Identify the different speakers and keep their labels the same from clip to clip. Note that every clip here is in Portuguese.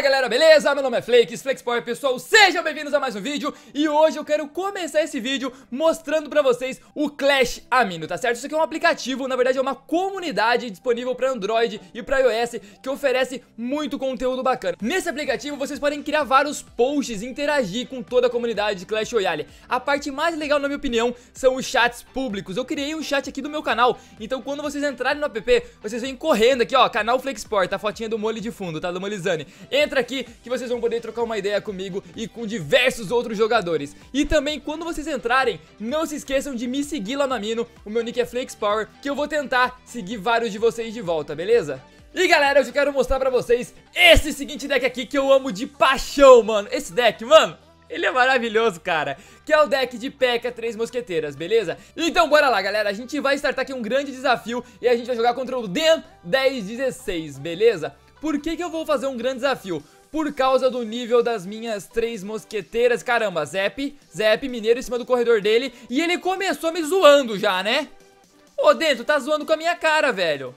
Speaker 1: Fala galera, beleza? Meu nome é Flakes, FlakesPower pessoal, sejam bem-vindos a mais um vídeo. E hoje eu quero começar esse vídeo mostrando pra vocês o Clash Amino, tá certo? Isso aqui é um aplicativo, na verdade é uma comunidade disponível pra Android e pra iOS que oferece muito conteúdo bacana. Nesse aplicativo vocês podem criar vários posts e interagir com toda a comunidade de Clash Royale. A parte mais legal, na minha opinião, são os chats públicos. Eu criei um chat aqui do meu canal, então quando vocês entrarem no app, vocês vêm correndo aqui, ó, canal FlakesPower, tá? A fotinha do Molly de fundo, tá? Do Molizane. Entra aqui que vocês vão poder trocar uma ideia comigo e com diversos outros jogadores. E também, quando vocês entrarem, não se esqueçam de me seguir lá no Amino. O meu nick é FlakesPower, que eu vou tentar seguir vários de vocês de volta, beleza? E galera, hoje eu quero mostrar pra vocês esse seguinte deck aqui que eu amo de paixão, mano. Esse deck, mano, ele é maravilhoso, cara. Que é o deck de P.E.K.K.A. 3 Mosqueteiras, beleza? Então bora lá, galera. A gente vai startar aqui um grande desafio e a gente vai jogar contra o Den 1016, beleza? Por que eu vou fazer um grande desafio? Por causa do nível das minhas 3 mosqueteiras. Caramba, Zep, mineiro em cima do corredor dele. E ele começou me zoando já, né? Ô, Dentro, tá zoando com a minha cara, velho.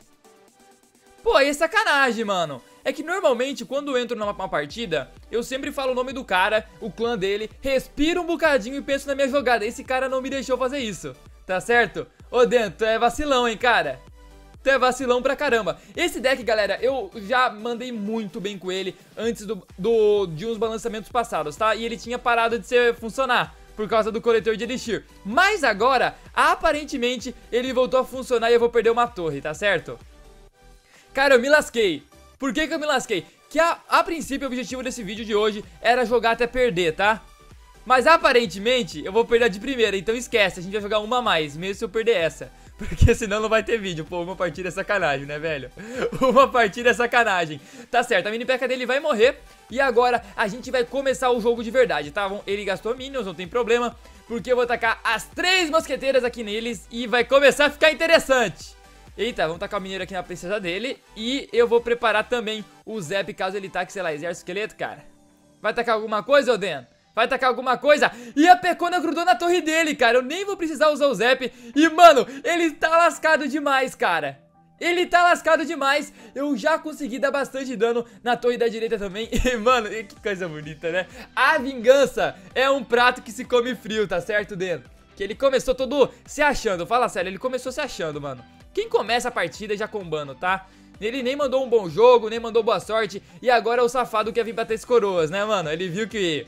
Speaker 1: Pô, aí é sacanagem, mano. É que normalmente quando eu entro numa partida, eu sempre falo o nome do cara, o clã dele, respiro um bocadinho e penso na minha jogada. Esse cara não me deixou fazer isso, tá certo? Ô, Dentro, tu é vacilão, hein, cara? Tu é vacilão pra caramba. Esse deck, galera, eu já mandei muito bem com ele antes de uns balançamentos passados, tá? E ele tinha parado de funcionar por causa do coletor de Elixir. Mas agora, aparentemente, ele voltou a funcionar e eu vou perder uma torre, tá certo? Cara, eu me lasquei. Por que eu me lasquei? Que a princípio o objetivo desse vídeo de hoje era jogar até perder, tá? Mas aparentemente eu vou perder de primeira, então esquece, a gente vai jogar uma a mais, mesmo se eu perder essa. Porque senão não vai ter vídeo. Pô, uma partida é sacanagem, né, velho? Uma partida é sacanagem. Tá certo, a mini P.E.K.K.A. dele vai morrer. E agora a gente vai começar o jogo de verdade, tá? Ele gastou minions, não tem problema, porque eu vou tacar as 3 mosqueteiras aqui neles e vai começar a ficar interessante. Eita, vamos tacar o mineiro aqui na princesa dele. E eu vou preparar também o Zep, caso ele taque, sei lá, exército esqueleto, cara. Vai tacar alguma coisa, Oden? Vai tacar alguma coisa? E a Pekona grudou na torre dele, cara. Eu nem vou precisar usar o Zep. E, mano, ele tá lascado demais, cara. Ele tá lascado demais. Eu já consegui dar bastante dano na torre da direita também. E, mano, que coisa bonita, né? A vingança é um prato que se come frio, tá certo, Den? Que ele começou todo se achando. Fala sério, ele começou se achando, mano. Quem começa a partida já combando, tá? Ele nem mandou um bom jogo, nem mandou boa sorte. E agora o safado quer vir pra 3 coroas, né, mano? Ele viu que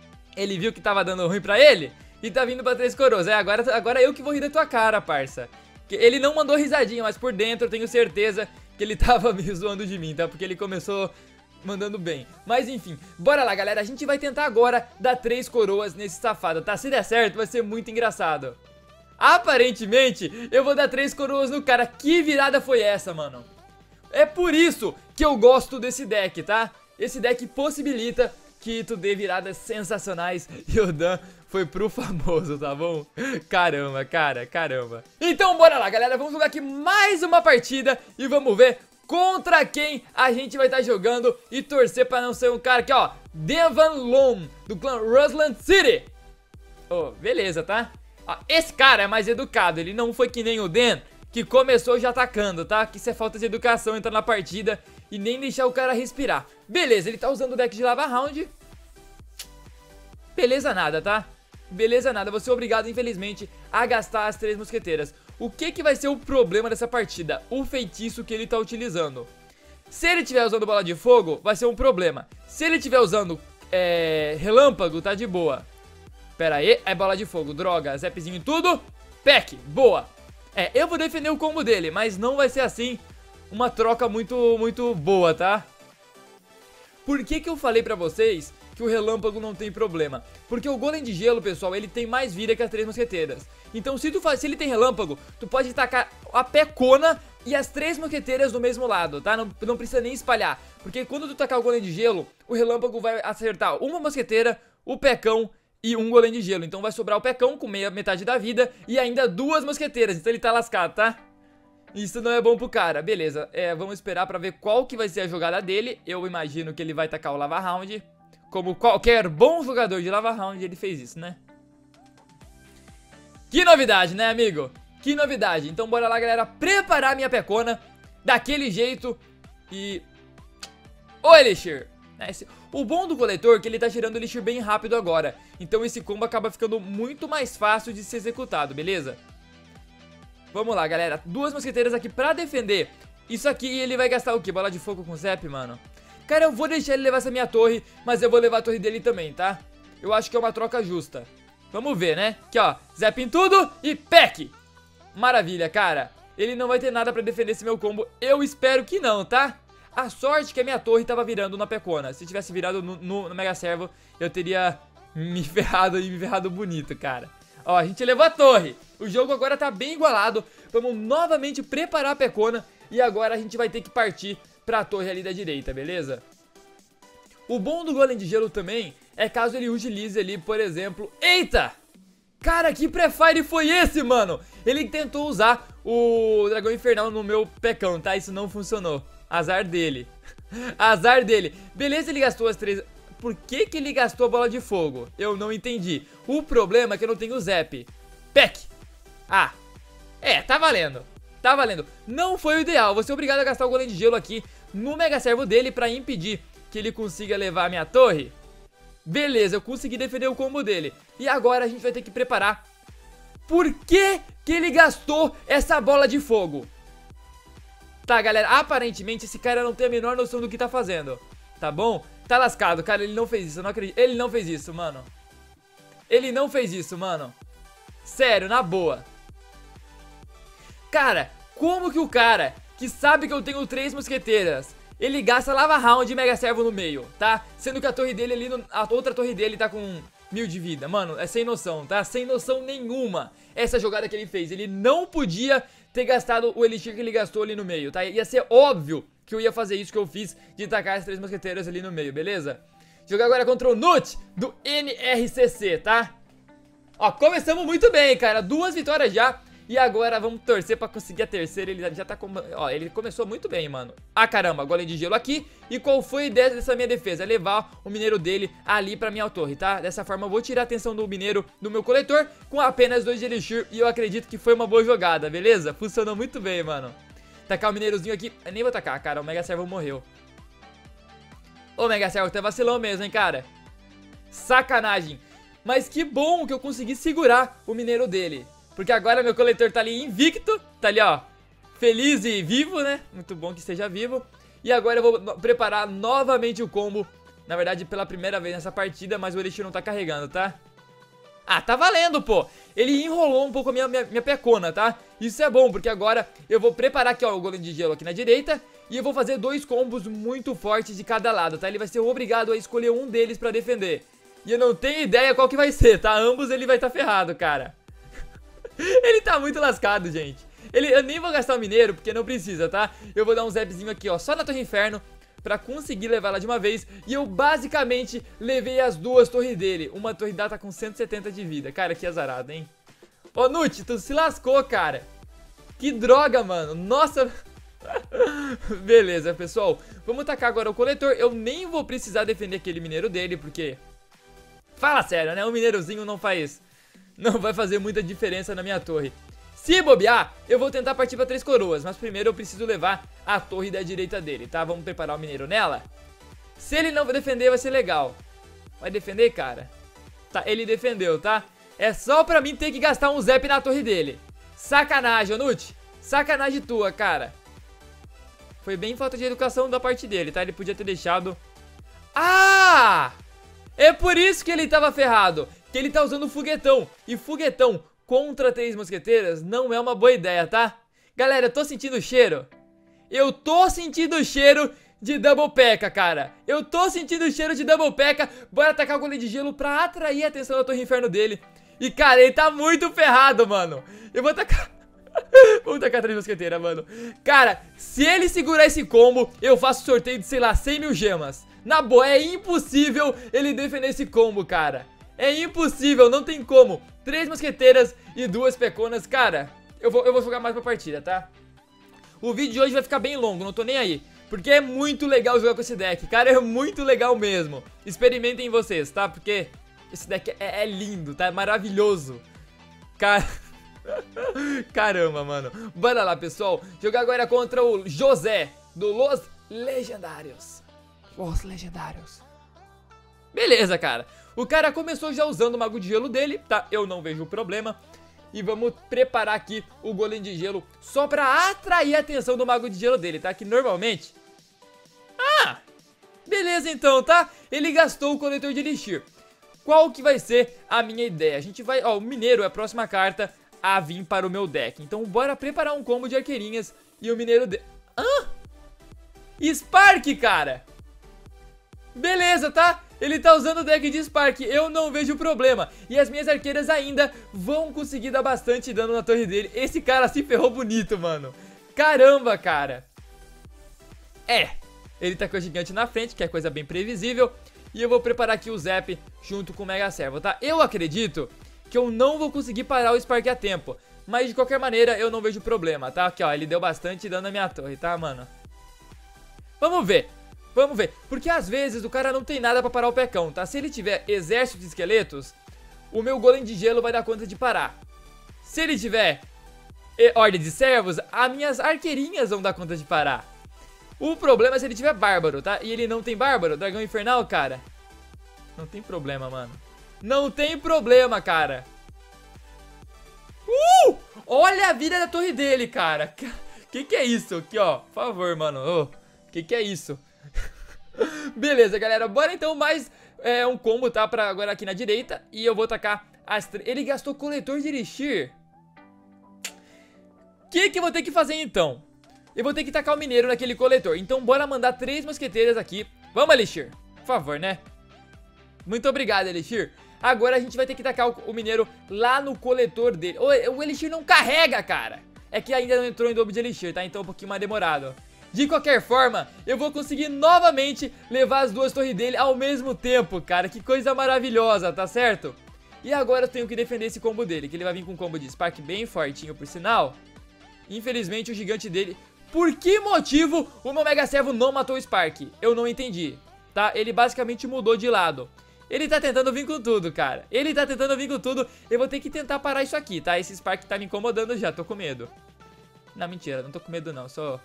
Speaker 1: tava dando ruim pra ele e tá vindo pra 3 coroas. É, agora eu que vou rir da tua cara, parça. Ele não mandou risadinha, mas por dentro eu tenho certeza que ele tava me zoando de mim, tá? Porque ele começou mandando bem. Mas enfim, bora lá, galera. A gente vai tentar agora dar 3 coroas nesse safado, tá? Se der certo, vai ser muito engraçado. Aparentemente, eu vou dar 3 coroas no cara. Que virada foi essa, mano? É por isso que eu gosto desse deck, tá? Esse deck possibilita que tu dê viradas sensacionais e o Dan foi pro famoso, tá bom? Caramba, cara, caramba. Então bora lá, galera, vamos jogar aqui mais uma partida e vamos ver contra quem a gente vai estar jogando e torcer pra não ser um cara aqui, ó, Devan Lom, do clã Rusland City. Oh, beleza, tá? Ó, esse cara é mais educado, ele não foi que nem o Den, que começou já atacando, tá? Que isso é falta de educação, entrar na partida e nem deixar o cara respirar. Beleza, ele tá usando o deck de Lava Round. Beleza nada, tá? Beleza nada, vou ser obrigado, infelizmente, a gastar as 3 mosqueteiras. O que vai ser o problema dessa partida? O feitiço que ele tá utilizando. Se ele estiver usando bola de fogo, vai ser um problema. Se ele estiver usando relâmpago, tá de boa. Pera aí, é bola de fogo, droga, Zepzinho em tudo. P.E.K.K.A, boa. Eu vou defender o combo dele, mas não vai ser assim uma troca muito boa, tá? Por que eu falei pra vocês que o relâmpago não tem problema? Porque o golem de gelo, pessoal, ele tem mais vida que as 3 mosqueteiras. Então se ele tem relâmpago, tu pode tacar a Pekona e as 3 mosqueteiras do mesmo lado, tá? Não precisa nem espalhar. Porque quando tu tacar o golem de gelo, o relâmpago vai acertar uma mosqueteira, o Pekão e um golem de gelo. Então vai sobrar o Pekão com metade da vida e ainda 2 mosqueteiras. Então ele tá lascado, tá? Isso não é bom pro cara. Beleza, vamos esperar pra ver qual que vai ser a jogada dele. Eu imagino que ele vai tacar o Lava Round. Como qualquer bom jogador de Lava Round, ele fez isso, né? Que novidade, né, amigo? Que novidade. Então bora lá, galera, preparar minha Pekona daquele jeito. E... Ô, Elixir, O bom do coletor é que ele tá gerando elixir bem rápido agora. Então esse combo acaba ficando muito mais fácil de ser executado, beleza? Vamos lá, galera. 2 mosqueteiras aqui pra defender. Isso aqui ele vai gastar o quê? Bola de fogo com Zap, mano? Cara, eu vou deixar ele levar essa minha torre, mas eu vou levar a torre dele também, tá? Eu acho que é uma troca justa. Vamos ver, né? Aqui, ó. Zap em tudo e peck! Maravilha, cara. Ele não vai ter nada pra defender esse meu combo. Eu espero que não, tá? A sorte que a minha torre tava virando na pecona. Se tivesse virado no Mega Servo, eu teria me ferrado e me ferrado bonito, cara. Ó, a gente levou a torre. O jogo agora tá bem igualado. Vamos novamente preparar a pecona. E agora a gente vai ter que partir pra torre ali da direita, beleza? O bom do golem de gelo também é caso ele utilize ali, por exemplo... Eita! Cara, que pré-fire foi esse, mano? Ele tentou usar o dragão infernal no meu pecão, tá? Isso não funcionou. Azar dele. Azar dele. Beleza, ele gastou as 3... Por que que ele gastou a bola de fogo? Eu não entendi. O problema é que eu não tenho o Zap. Peck! Ah. Tá valendo. Tá valendo. Não foi o ideal. Vou ser obrigado a gastar o golem de gelo aqui no Mega Servo dele pra impedir que ele consiga levar a minha torre. Beleza, eu consegui defender o combo dele. E agora a gente vai ter que preparar. Por que que ele gastou essa bola de fogo? Tá, galera, aparentemente esse cara não tem a menor noção do que tá fazendo. Tá bom? Tá lascado, cara, ele não fez isso, eu não acredito. Ele não fez isso, mano. Ele não fez isso, mano. Sério, na boa. Cara, como que o cara que sabe que eu tenho 3 mosqueteiras, ele gasta lava round e mega servo no meio, tá? Sendo que a torre dele ali, a outra torre dele tá com 1000 de vida. Mano, é sem noção, tá? Sem noção nenhuma essa jogada que ele fez. Ele não podia ter gastado o elixir que ele gastou ali no meio, tá? Ia ser óbvio que eu ia fazer isso que eu fiz, de tacar as 3 mosqueteiras ali no meio, beleza? Jogar agora contra o Nut do NRCC, tá? Ó, começamos muito bem, cara. 2 vitórias já. E agora vamos torcer pra conseguir a terceira. Ele já tá... Ó, ele começou muito bem, mano. Ah, caramba, golem de gelo aqui. E qual foi a ideia dessa minha defesa? Levar o mineiro dele ali pra minha torre, tá? Dessa forma eu vou tirar a atenção do mineiro do meu coletor com apenas 2 de elixir. E eu acredito que foi uma boa jogada, beleza? Funcionou muito bem, mano. Tacar o mineirozinho aqui. Eu nem vou tacar, cara. O Mega Servo morreu. Ô, Mega Servo, tá vacilão mesmo, hein, cara? Sacanagem. Mas que bom que eu consegui segurar o mineiro dele. Porque agora meu coletor tá ali invicto. Tá ali, ó, feliz e vivo, né? Muito bom que esteja vivo. E agora eu vou preparar novamente o combo. Na verdade, pela primeira vez nessa partida. Mas o elixir não tá carregando, tá? Ah, tá valendo, pô. Ele enrolou um pouco a minha pecona, tá? Isso é bom, porque agora eu vou preparar aqui, ó, o golem de gelo aqui na direita. E eu vou fazer 2 combos muito fortes de cada lado, tá? Ele vai ser obrigado a escolher um deles pra defender. E eu não tenho ideia qual que vai ser, tá? Ambos ele vai estar ferrado, cara. Ele tá muito lascado, gente. Eu nem vou gastar o mineiro, porque não precisa, tá? Eu vou dar um zapzinho aqui, ó, só na Torre Inferno, pra conseguir levar ela de uma vez. E eu basicamente levei as 2 torres dele. Uma torre dela tá com 170 de vida. Cara, que azarado, hein? Ô, Nut, tu se lascou, cara. Que droga, mano. Nossa. Beleza, pessoal. Vamos tacar agora o coletor. Eu nem vou precisar defender aquele mineiro dele, porque... Fala sério, né? O mineirozinho não vai fazer muita diferença na minha torre. Se bobear, eu vou tentar partir pra 3 coroas. Mas primeiro eu preciso levar a torre da direita dele, tá? Vamos preparar o mineiro nela. Se ele não defender, vai ser legal. Vai defender, cara? Tá, ele defendeu, tá? É só pra mim ter que gastar um zap na torre dele. Sacanagem, Nut. Sacanagem tua, cara. Foi bem falta de educação da parte dele, tá? Ele podia ter deixado... Ah! É por isso que ele tava ferrado. Que ele tá usando foguetão. E foguetão contra 3 mosqueteiras não é uma boa ideia, tá? Galera, eu tô sentindo o cheiro. Eu tô sentindo o cheiro de Double P.E.K.K.A, cara. Eu tô sentindo o cheiro de Double P.E.K.K.A. Bora atacar o golem de gelo pra atrair a atenção da Torre Inferno dele. E, cara, ele tá muito ferrado, mano. Eu vou atacar... Vamos tacar 3 mosqueteiras, mano. Cara, se ele segurar esse combo, eu faço sorteio de, sei lá, 100 mil gemas. Na boa, é impossível ele defender esse combo, cara. É impossível, não tem como. 3 mosqueteiras e 2 peconas. Cara, eu vou jogar mais pra partida, tá? O vídeo de hoje vai ficar bem longo, não tô nem aí. Porque é muito legal jogar com esse deck. Cara, é muito legal mesmo. Experimentem vocês, tá? Porque esse deck é lindo, tá? É maravilhoso. Cara... Caramba, mano. Bora lá, pessoal. Jogar agora contra o José, do Los Legendários. Os legendários. Beleza, cara. O cara começou já usando o Mago de Gelo dele, tá? Eu não vejo problema. E vamos preparar aqui o Golem de Gelo só pra atrair a atenção do Mago de Gelo dele, tá? Que normalmente... Ah! Beleza então, tá? Ele gastou o coletor de Elixir. Qual que vai ser a minha ideia? A gente vai... Ó, o Mineiro é a próxima carta a vir para o meu deck. Então bora preparar um combo de arqueirinhas e o Mineiro... Hã? Spark, cara! Beleza, tá? Ele tá usando o deck de Spark, eu não vejo problema. E as minhas arqueiras ainda vão conseguir dar bastante dano na torre dele. Esse cara se ferrou bonito, mano. Caramba, cara. Ele tá com o gigante na frente, que é coisa bem previsível. E eu vou preparar aqui o Zap junto com o Mega Servo, tá? Eu acredito que eu não vou conseguir parar o Spark a tempo. Mas de qualquer maneira eu não vejo problema, tá? Aqui, ó, ele deu bastante dano na minha torre, tá, mano? Vamos ver. Vamos ver, porque às vezes o cara não tem nada pra parar o Pecão, tá? Se ele tiver exército de esqueletos, o meu Golem de Gelo vai dar conta de parar. Se ele tiver ordem de servos, as minhas arqueirinhas vão dar conta de parar. O problema é se ele tiver bárbaro, tá? E ele não tem bárbaro, dragão infernal, cara. Não tem problema, mano. Não tem problema, cara. Olha a vida da torre dele, cara. Que é isso? Aqui, ó, por favor, mano. Que é isso? Beleza, galera, bora então mais um combo, tá? Pra agora aqui na direita. E eu vou tacar as três. Ele gastou coletor de Elixir. O que eu vou ter que fazer então? Eu vou ter que tacar o Mineiro naquele coletor. Então bora mandar 3 mosqueteiras aqui. Vamos, Elixir, por favor, né? Muito obrigado, Elixir. Agora a gente vai ter que tacar o Mineiro lá no coletor dele. O Elixir não carrega, cara. É que ainda não entrou em dobro de Elixir, tá? Então é um pouquinho mais demorado. De qualquer forma, eu vou conseguir novamente levar as duas torres dele ao mesmo tempo, cara. Que coisa maravilhosa, tá certo? E agora eu tenho que defender esse combo dele, que ele vai vir com um combo de Spark bem fortinho, por sinal. Infelizmente, o gigante dele... Por que motivo o meu Mega Servo não matou o Spark? Eu não entendi, tá? Ele basicamente mudou de lado. Ele tá tentando vir com tudo, cara. Ele tá tentando vir com tudo. Eu vou ter que tentar parar isso aqui, tá? Esse Spark tá me incomodando já, tô com medo. Não, mentira, não tô com medo não, só...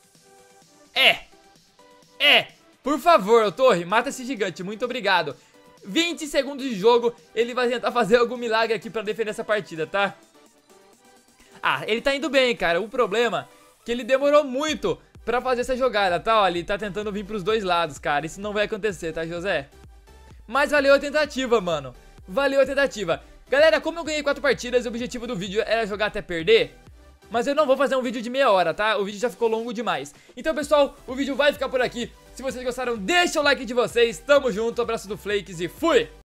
Speaker 1: Por favor, torre, mata esse gigante, muito obrigado. 20 segundos de jogo, ele vai tentar fazer algum milagre aqui pra defender essa partida, tá? Ah, ele tá indo bem, cara. O problema é que ele demorou muito pra fazer essa jogada, tá? Ó, ele tá tentando vir pros dois lados, cara. Isso não vai acontecer, tá, José? Mas valeu a tentativa, mano. Valeu a tentativa. Galera, como eu ganhei 4 partidas, o objetivo do vídeo era jogar até perder. Mas eu não vou fazer um vídeo de meia hora, tá? O vídeo já ficou longo demais. Então, pessoal, o vídeo vai ficar por aqui. Se vocês gostaram, deixa o like de vocês. Tamo junto, abraço do Flakes e fui!